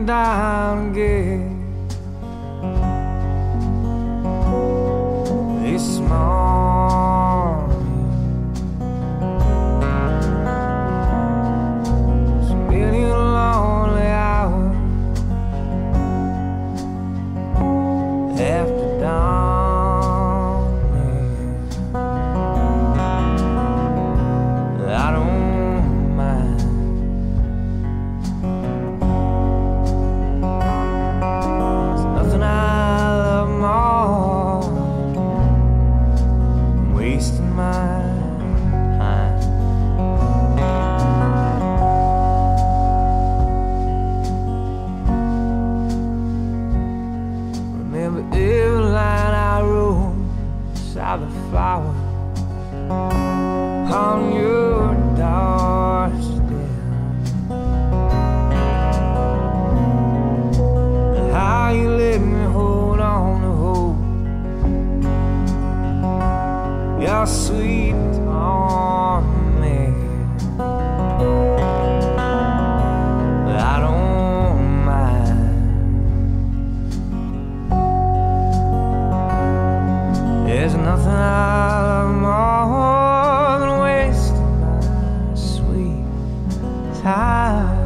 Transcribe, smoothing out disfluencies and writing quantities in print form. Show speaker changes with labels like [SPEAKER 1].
[SPEAKER 1] me down again. This morning, it's a million lonely hours after dawning. I don't mind. There's nothing I love more than wasting my time. Remember every line I wrote beside the flower on your doorstep, and how you let me hold on to hope. Your sweet torment, but I don't mind. There's nothing I love more than wasting my sweet time.